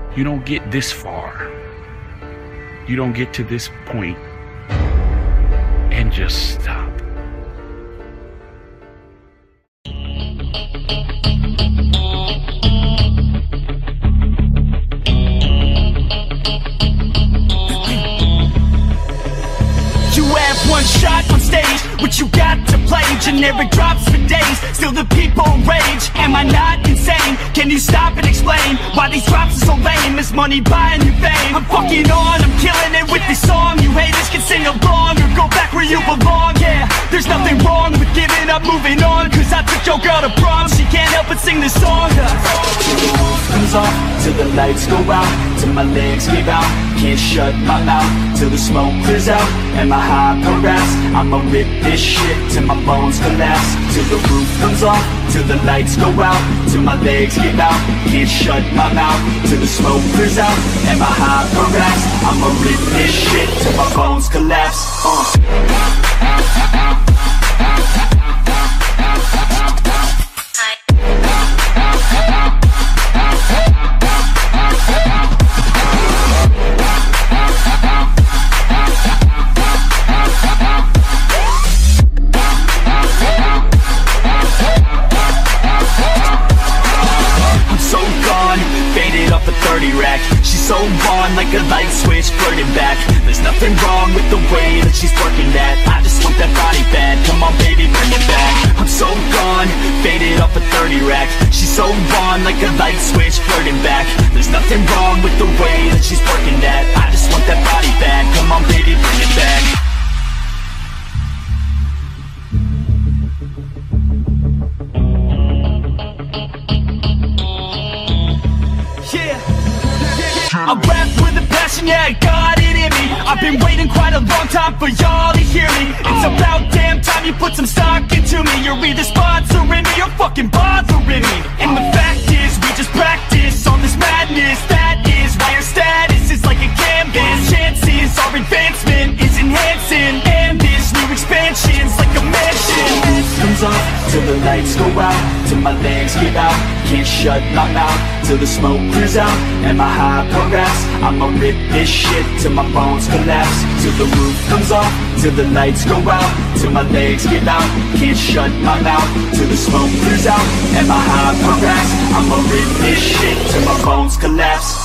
You don't get this far. You don't get to this point and just stop. You have one shot on stage, what you got to play? Generic drops for days, still the people rage. Am I not insane? Can you stop and explain why these drops are so lame? Is money buying you fame? I'm fucking on, I'm killing it with this song. You haters can sing along or go back where you belong. Yeah, there's nothing wrong with giving up, moving on. Cause I took your girl to prom, she can't help but sing this song. Till the roof comes off, till the lights go out, till my legs give out, can't shut my mouth, till the smoke clears out. Am I high harassed? I'ma rip this shit till my bones collapse. Till the roof comes off, till the lights go out, till my legs give out, can't shut my mouth, till the smoke clears out. Am I high harassed? I'ma rip this shit till my bones collapse. She's so on like a light switch, flirting back. There's nothing wrong with the way that she's working that. I just want that body bad, come on baby, bring it back. I'm so gone, faded off a 30 rack. She's so on like a light switch, flirting back. There's nothing wrong with the way that she's working that. I just want that body bad, come on baby, bring it back. I rap with a passion, yeah, I got it in me. I've been waiting quite a long time for y'all to hear me. It's about damn time you put some stock into me. You're either sponsoring me or fucking bothering me. And the fact is, we just practice on this madness. That is why our status is like a canvas. Chances our advancement is enhancing, and this new expansion's like a mansion. Comes off till the lights go out, till my legs give out, can't shut my mouth, till the smoke clears out. Am I high harassed? I'ma rip this shit till my bones collapse. Till the roof comes off, till the lights go out, till my legs give out, can't shut my mouth, till the smoke clears out. Am I high harassed? I'ma rip this shit till my bones collapse.